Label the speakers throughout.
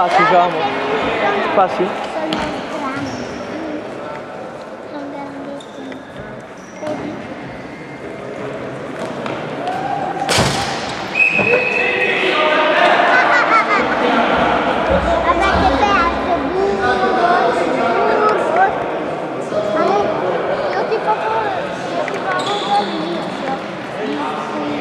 Speaker 1: Spazi, diciamo. Spazi?
Speaker 2: Sono grandissimi. Vedi? Vabbè che piace, burro. Io ti faccio un po' liscio.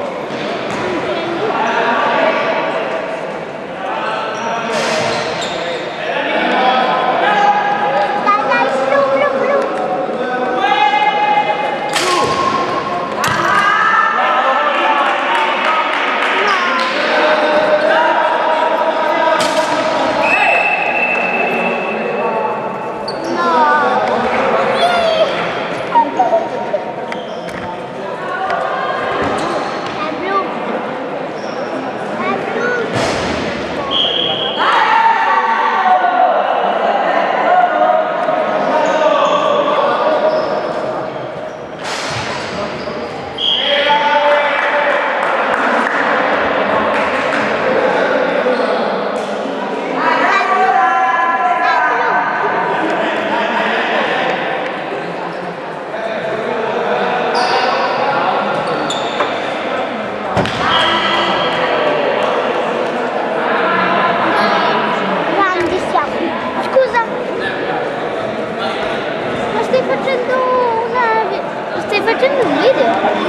Speaker 2: Stai facendo un video?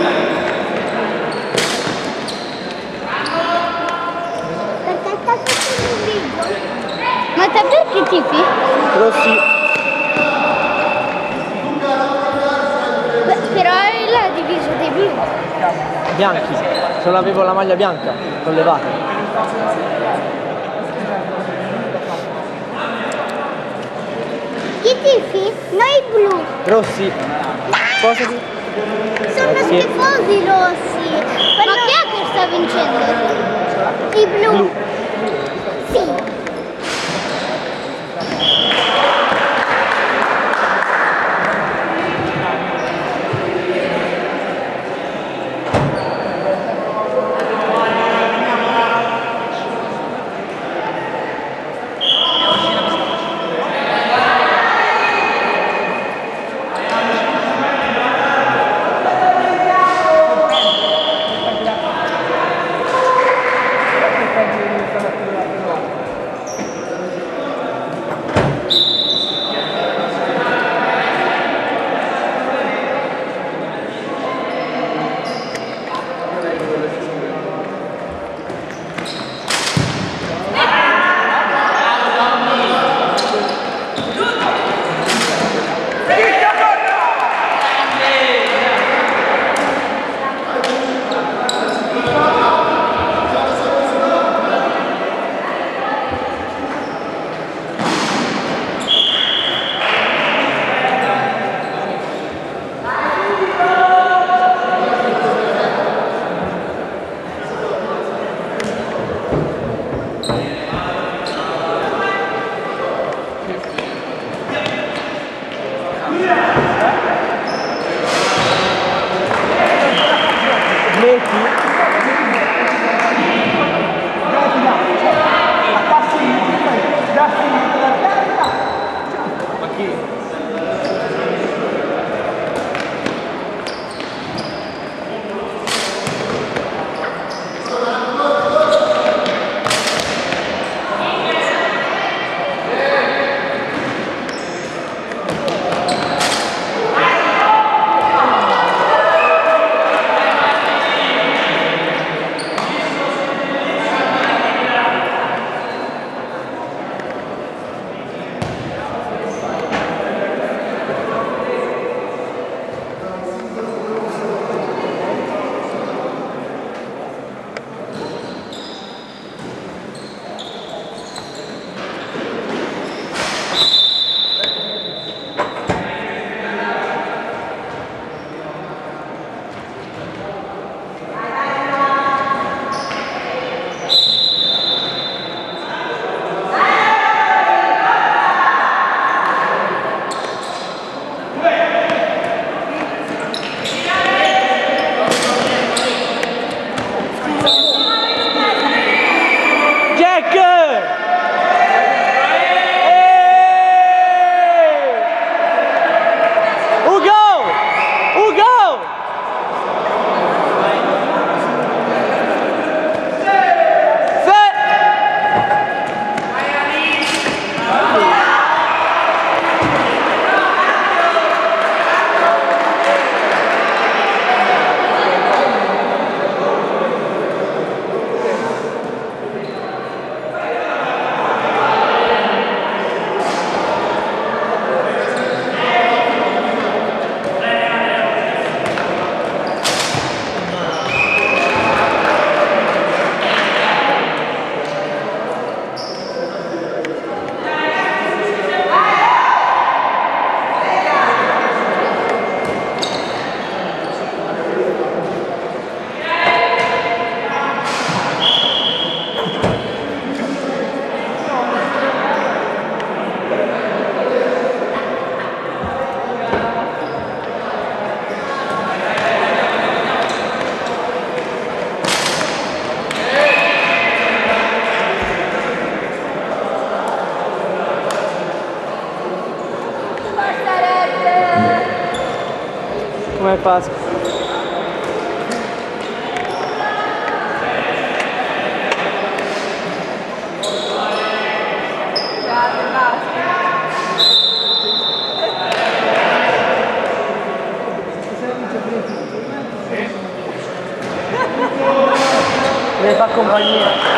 Speaker 2: Perché stai facendo un video? Ma te perché tifi?
Speaker 1: Rossi.
Speaker 2: Però l'ha diviso dei blu.
Speaker 1: Bianchi. Solo avevo la maglia bianca, sollevata.
Speaker 2: Chi tifi? Noi blu.
Speaker 1: Rossi. Spostati.
Speaker 2: Sono schifosi i rossi. Ma chi è che sta vincendo? I blu.
Speaker 1: Blu.
Speaker 2: Sì.
Speaker 3: Thank you.
Speaker 1: Pasqua. Deve far compagnia.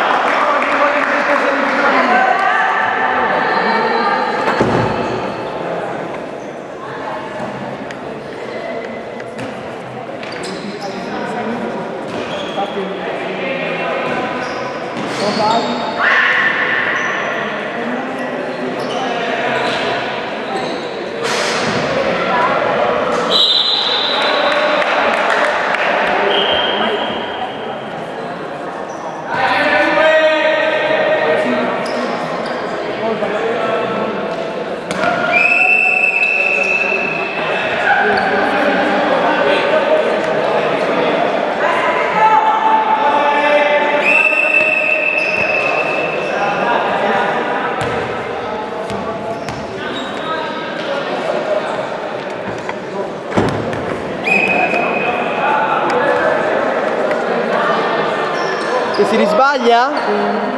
Speaker 1: E si risbaglia?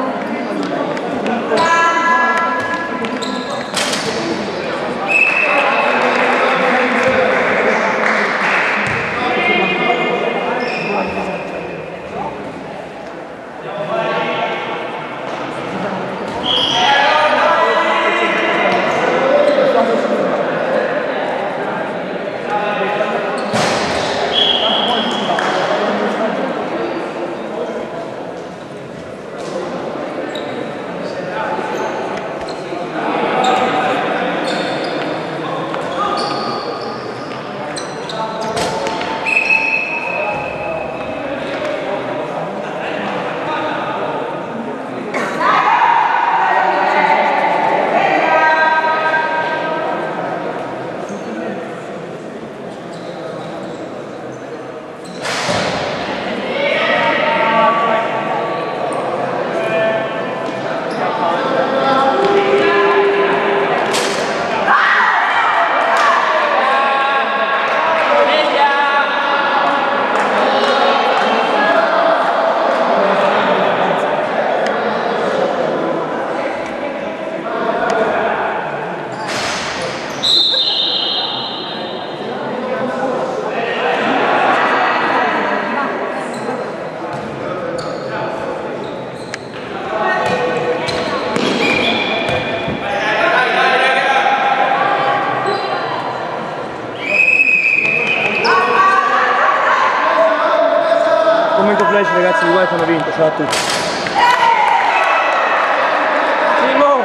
Speaker 1: Commento flash, ragazzi, di White hanno vinto, ciao a tutti. Simo!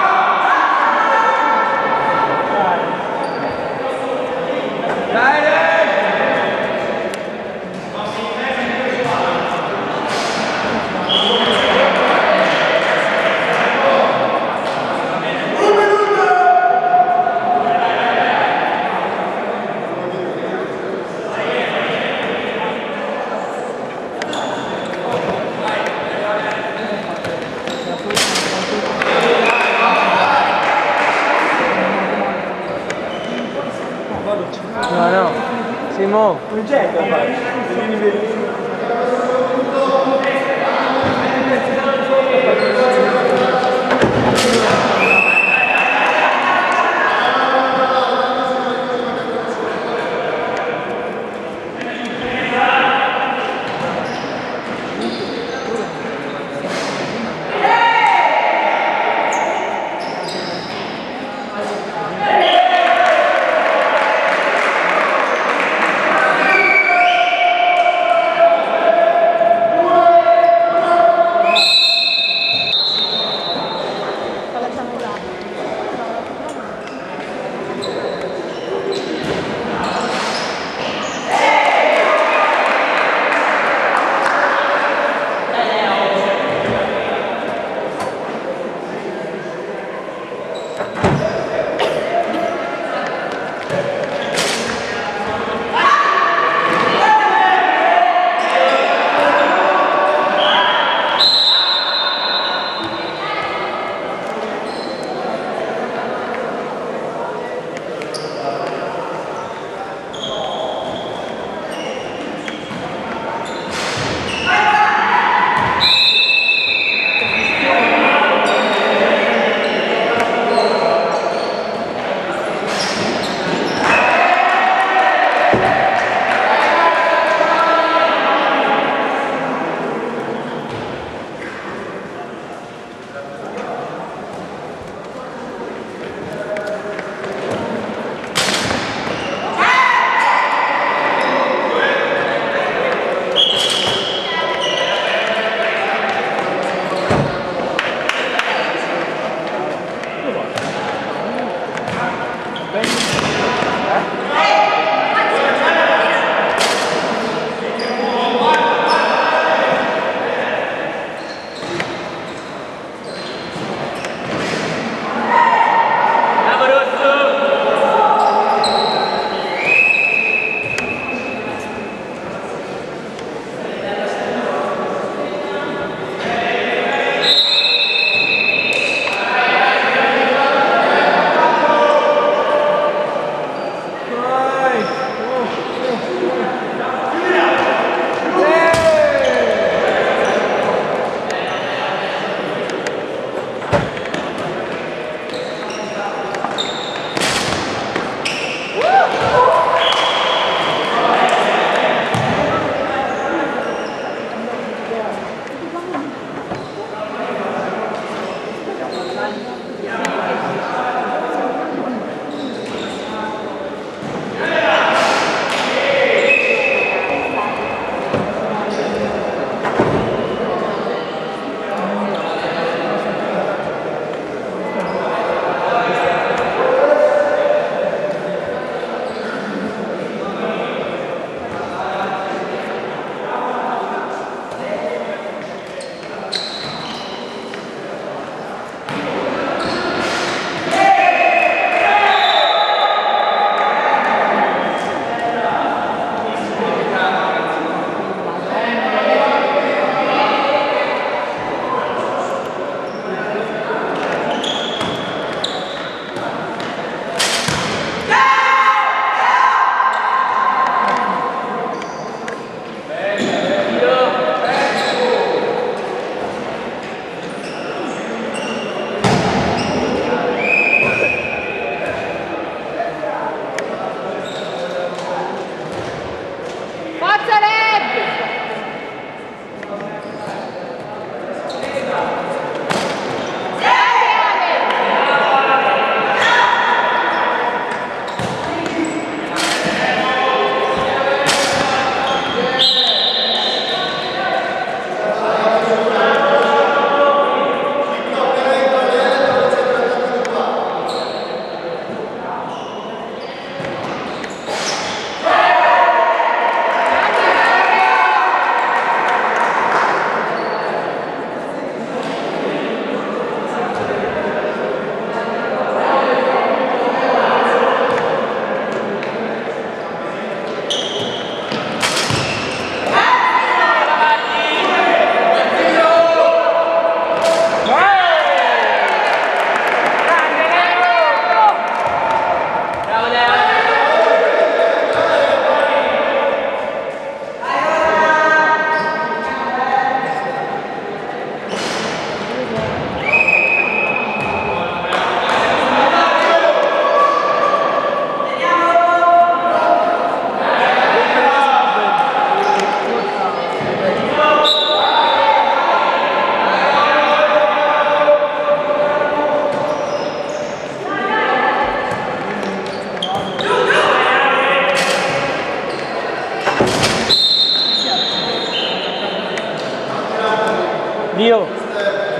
Speaker 1: No, no, Simo! Non c'è da fare.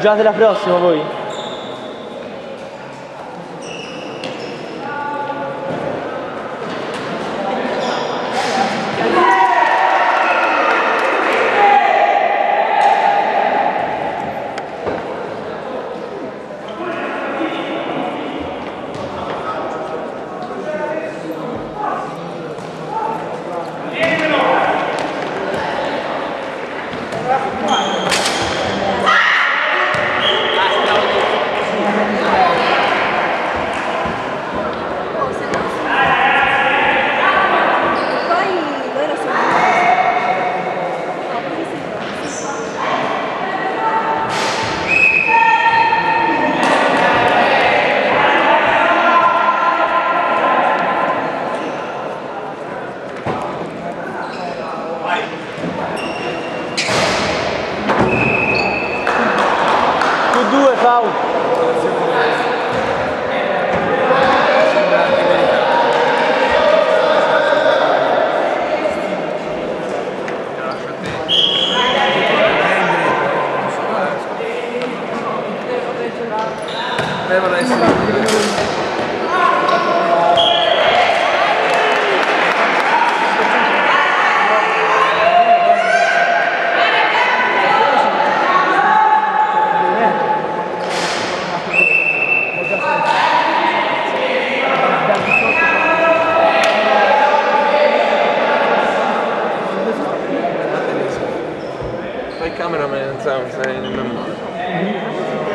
Speaker 1: Giocate la prossima voi? Foul.
Speaker 3: Devono essere poi il cameraman non sa, sei non male.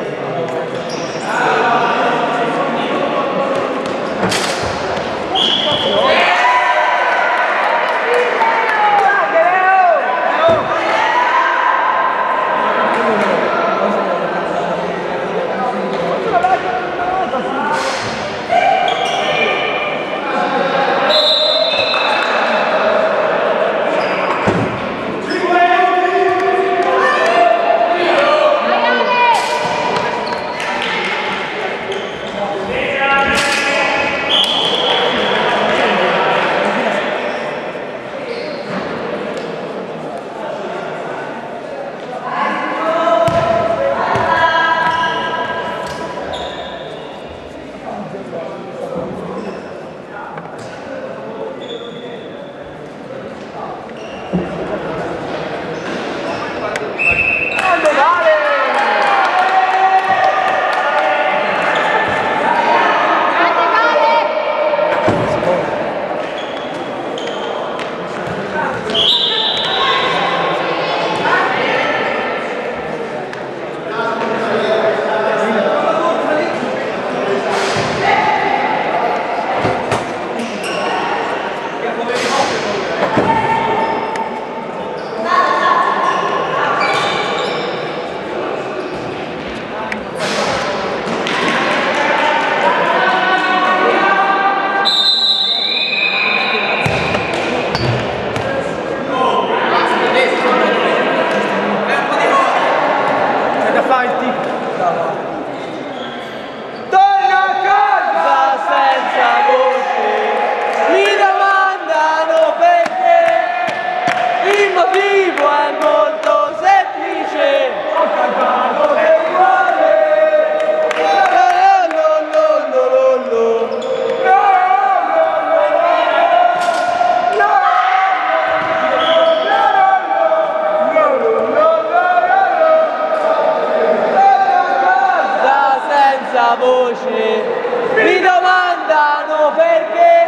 Speaker 1: Voce mi domandano perché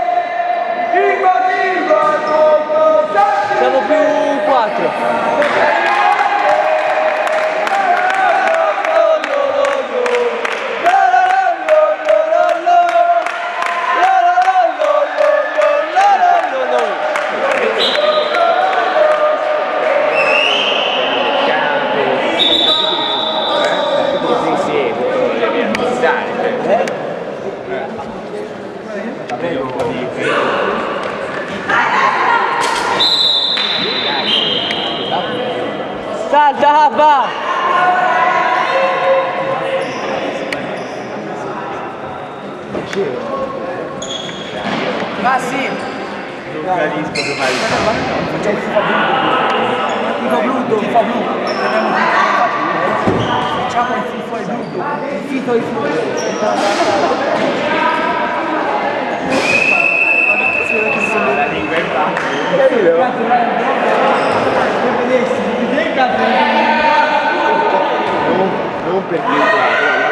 Speaker 1: il motivo è molto semplice. Siamo più 4. Salta, va!
Speaker 3: Ma sì!
Speaker 4: Non capisco che fai.
Speaker 3: Facciamo un po' blu. Un po' blu, un po' blu.
Speaker 5: Facciamo il FIFO ai blu. Il FIFO ai blu.
Speaker 4: La lingua in basso. Non perché la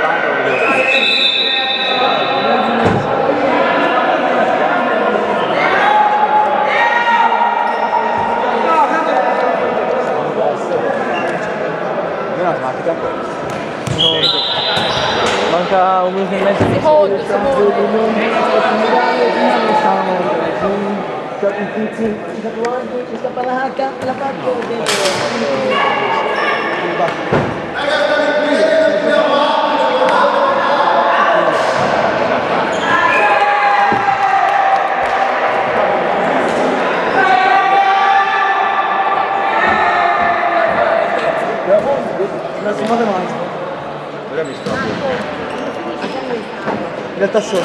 Speaker 1: Manca un minuto e mezzo.
Speaker 5: Ci scappa la H, la parte.
Speaker 1: Non si muove mai.
Speaker 4: Ora mi sto.
Speaker 1: In realtà solo.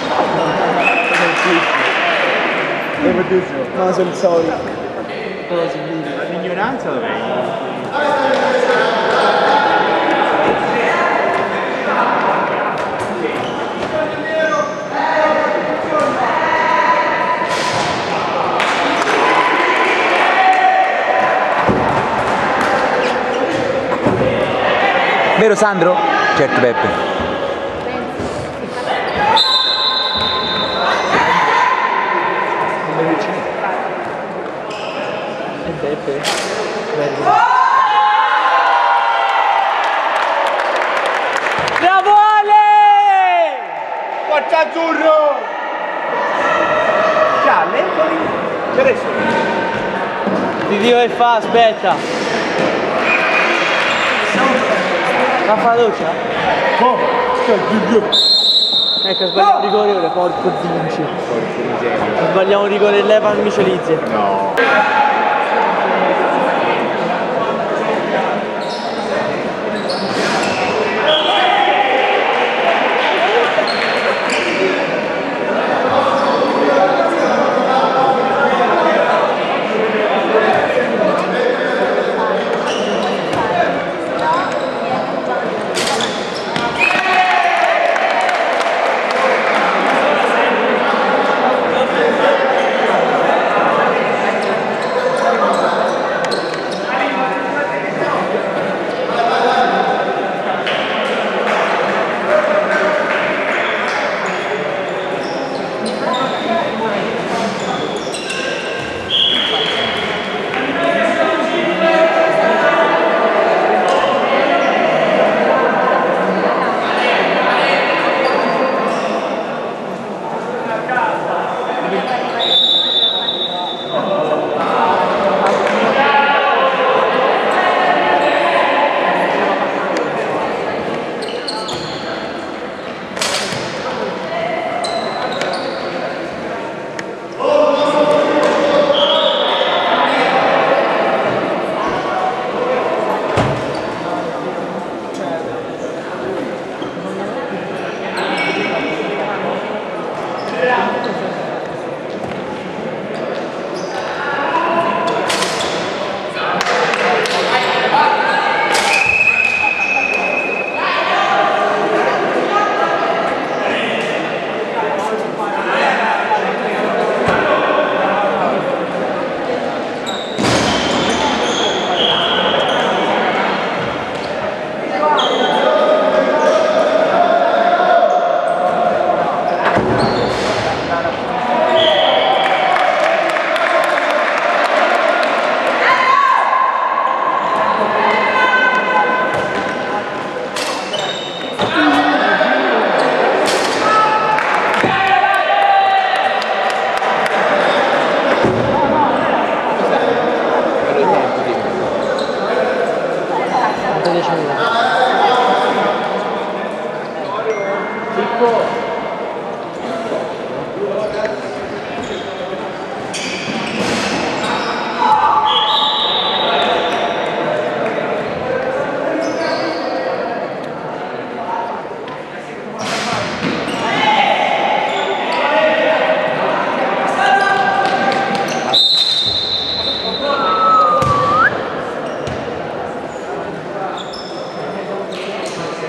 Speaker 1: No, sono il solito.
Speaker 4: L'ignoranza dov'è?
Speaker 6: Vero Sandro? Certo Beppe.
Speaker 1: Beppe. Bravo Ale!
Speaker 4: Forza azzurro! Gialle? Che adesso?
Speaker 1: Ti dico che fa, aspetta. La fa la doccia? Ecco, sbagliamo un rigore ora, porco zinci. Sbagliamo un rigore e leva il Michelizzi.
Speaker 4: No.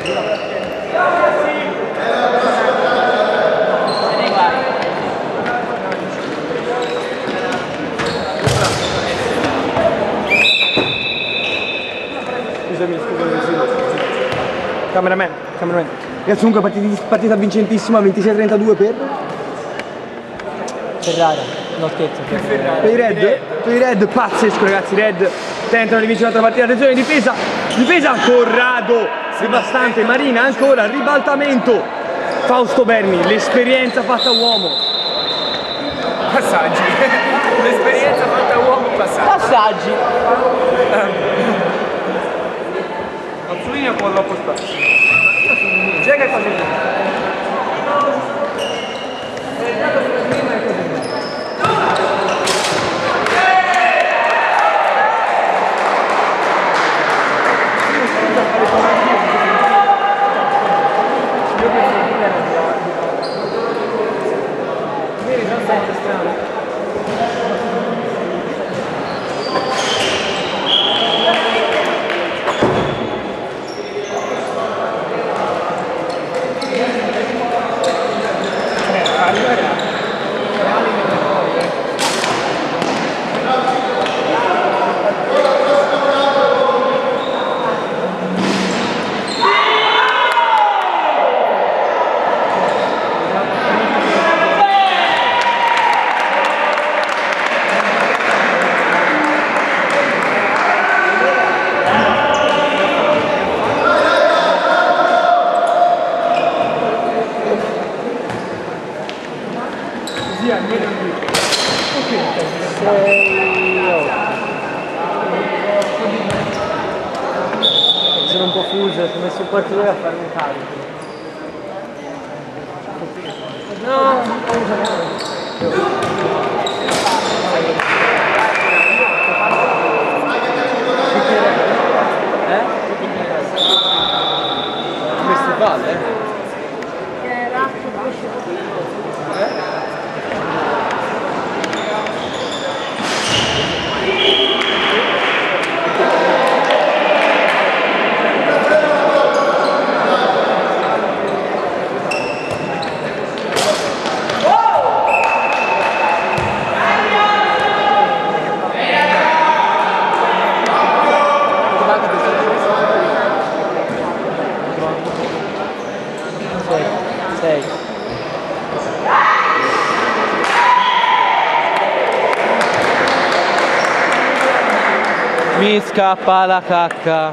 Speaker 1: Scusami. Cameraman. Ragazzi, comunque partita vincentissima, 26-32 per Ferrara, no scherzo. Per i Red, pazzesco ragazzi, Red tentano di vincere l'altra partita, attenzione, difesa, Corrado, devastante, Marina ancora, ribaltamento, Fausto Berni, l'esperienza fatta uomo.
Speaker 4: Passaggi. L'esperienza fatta uomo,
Speaker 1: Passaggi.
Speaker 4: Azzuini con la postata. C'è che fa
Speaker 1: Sono un po' fuso, ho messo un quarto d'ora a fare un carico. Questo vale, Mi scappa la cacca.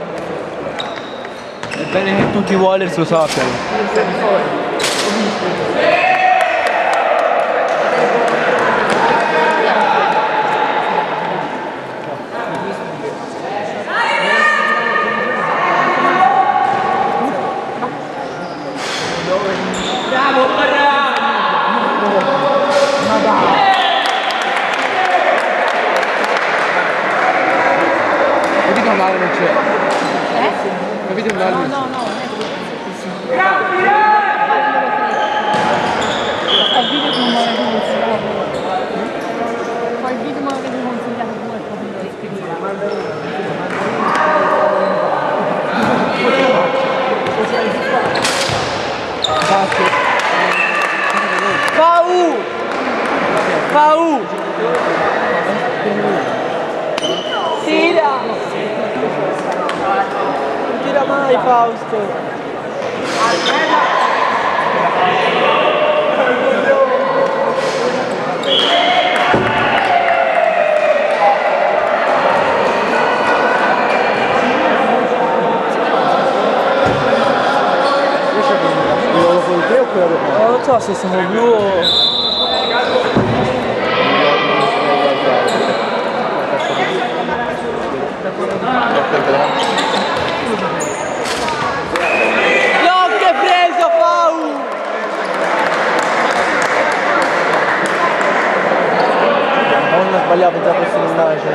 Speaker 1: È bene che tutti i Wallers lo sappiano. Non c'è. Capite? No.
Speaker 5: Al video non mi avete consigliato. Poi il video mi avete consigliato due
Speaker 1: Pau! Tira! Non tira mai Fausto! Non so se siamo blu o... Non ho sbagliato già questo immagine.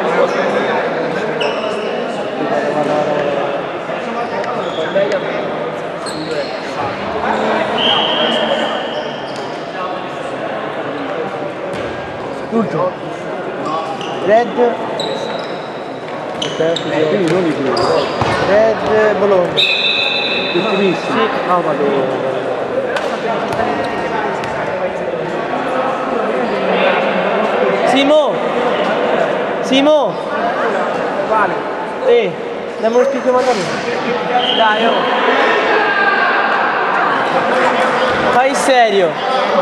Speaker 1: L'ultimo. Red. Quindi non i blu. Red Bologna. Ultimissimo.
Speaker 5: Sì.
Speaker 1: No, vado.
Speaker 5: Simo! Simo!
Speaker 4: Vale.
Speaker 5: Dammi uno spicchio mandarino. Dai, oh! Fai serio!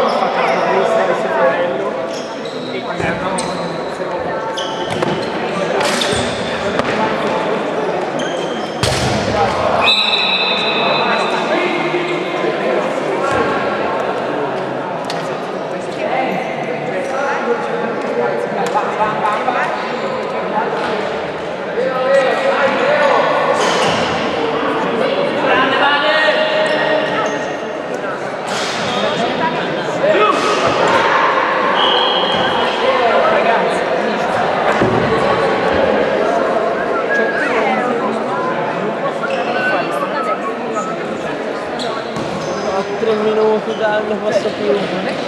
Speaker 5: A 3 minuti, dai, non ne posso più.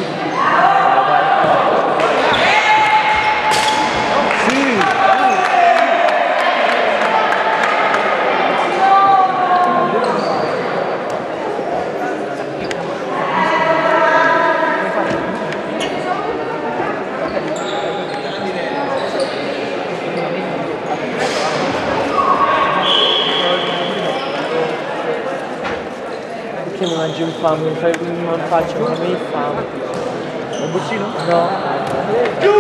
Speaker 5: Perché mi mangi un fame? Non faccio un fame di fame.
Speaker 1: Un buccino?
Speaker 5: No.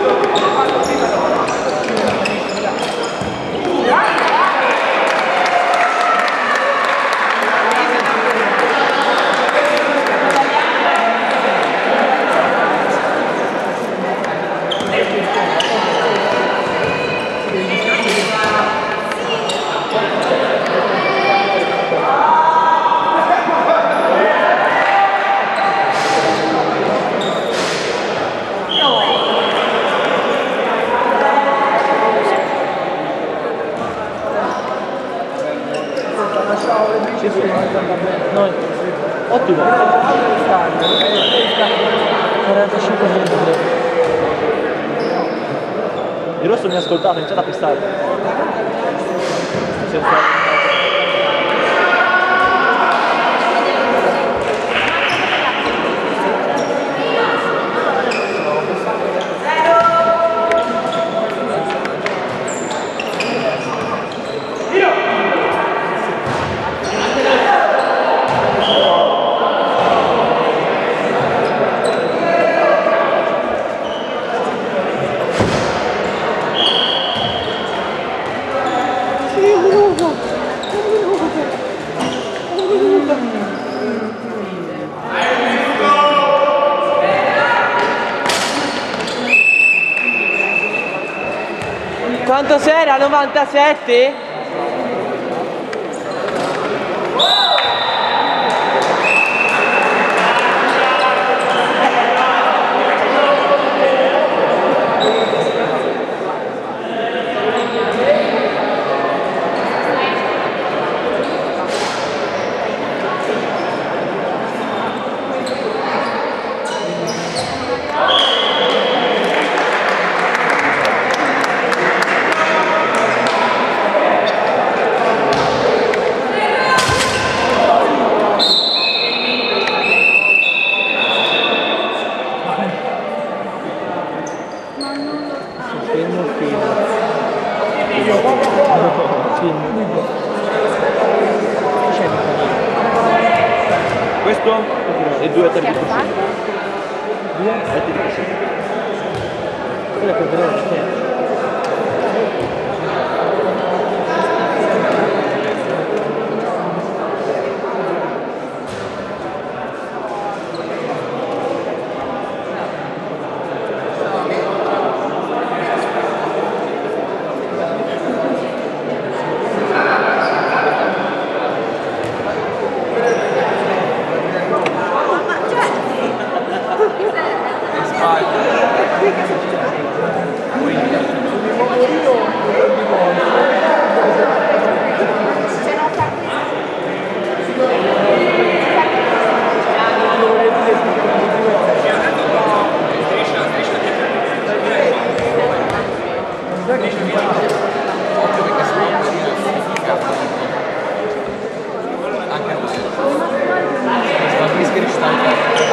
Speaker 5: Noi. Ottimo. 45 minuti. Il rosso mi ha ascoltato, ha iniziato a pestare. Quanto sei? A 97?
Speaker 1: Questo e 2 a 3 di così. 2 a 3 di così.
Speaker 5: Quella è per vedere.
Speaker 3: Poi Anche a noi. Sta Brisket Stein.